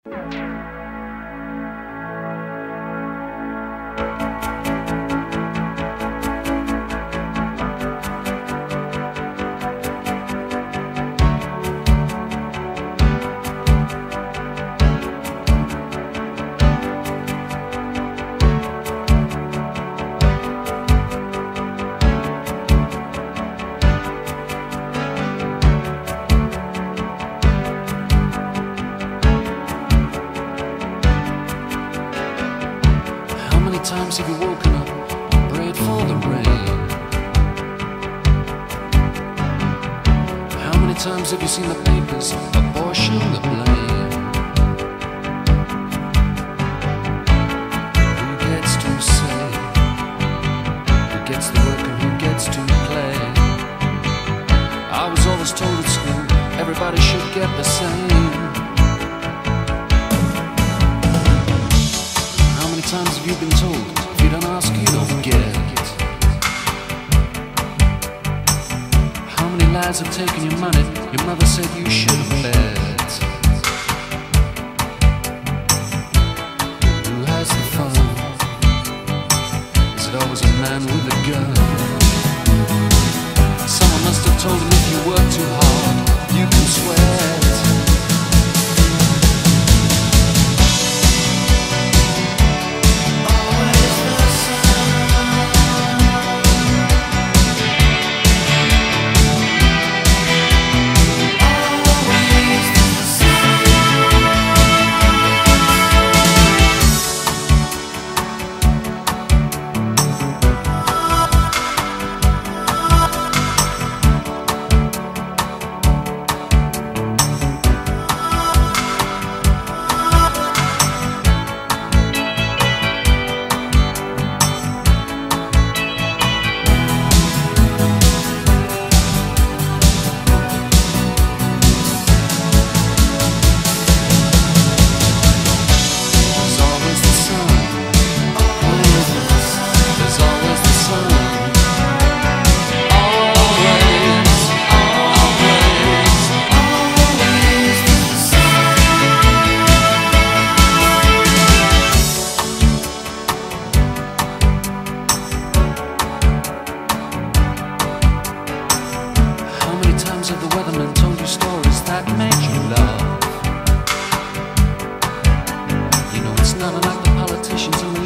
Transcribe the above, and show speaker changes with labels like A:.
A: How many times have you woken up and prayed for the rain? How many times have you seen the papers apportion the blame? Who gets to say? Who gets the work and who gets to play? I was always told at school everybody should get the same. How many times have you been told if you don't ask you don't get? How many lies have taken your money your mother said you should have bet? Who has the fun? Is it always a man with a gun? Someone must have told him if you work too hard you can sweat. Have the weatherman told you stories that made you laugh? You know it's not unlike the politicians who